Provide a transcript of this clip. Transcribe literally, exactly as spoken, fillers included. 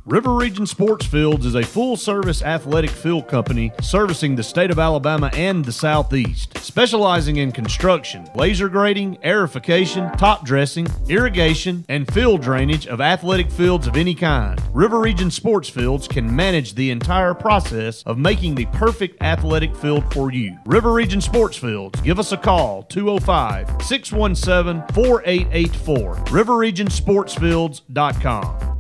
River Region Sports Fields is a full-service athletic field company servicing the state of Alabama and the Southeast, specializing in construction, laser grading, aerification, top dressing, irrigation, and field drainage of athletic fields of any kind. River Region Sports Fields can manage the entire process of making the perfect athletic field for you. River Region Sports Fields. Give us a call, two oh five, six one seven, four eight eight four, river region sports fields dot com.